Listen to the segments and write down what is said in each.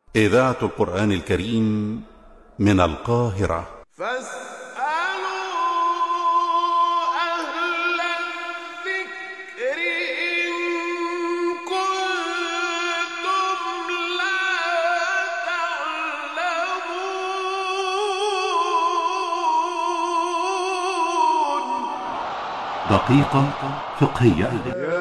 إذاعة القرآن الكريم من القاهرة. فاسألوا أهل الذكر إن كنتم لا تعلمون. دقيقة فقهية.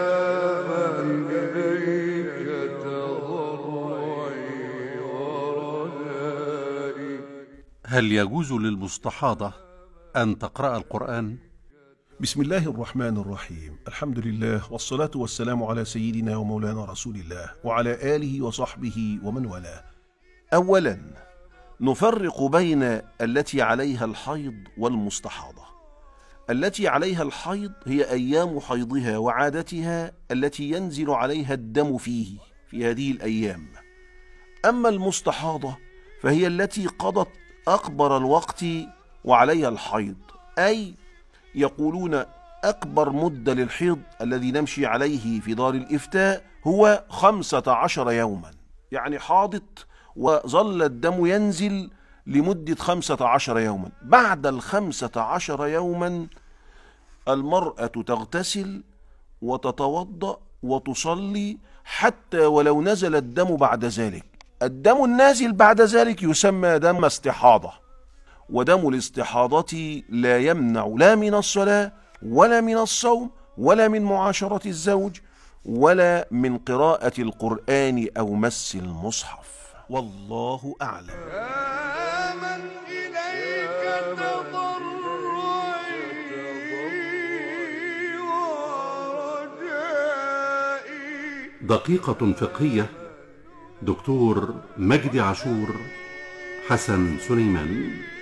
هل يجوز للمستحاضة أن تقرأ القرآن؟ بسم الله الرحمن الرحيم. الحمد لله والصلاة والسلام على سيدنا ومولانا رسول الله وعلى آله وصحبه ومن والاه. أولا نفرق بين التي عليها الحيض والمستحاضة. التي عليها الحيض هي أيام حيضها وعادتها التي ينزل عليها الدم في هذه الأيام. أما المستحاضة فهي التي قضت أكبر الوقت وعليها الحيض، أي يقولون أكبر مدة للحيض الذي نمشي عليه في دار الإفتاء هو 15 يوما، يعني حاضت وظل الدم ينزل لمدة 15 يوما. بعد 15 يوما المرأة تغتسل وتتوضأ وتصلي حتى ولو نزل الدم بعد ذلك. الدم النازل بعد ذلك يسمى دم استحاضة، ودم الاستحاضة لا يمنع لا من الصلاة ولا من الصوم ولا من معاشرة الزوج ولا من قراءة القرآن أو مس المصحف، والله أعلم. من إليك تضرعي ورجائي. دقيقة فقهية. دكتور مجدي عاشور، حسن سليمان.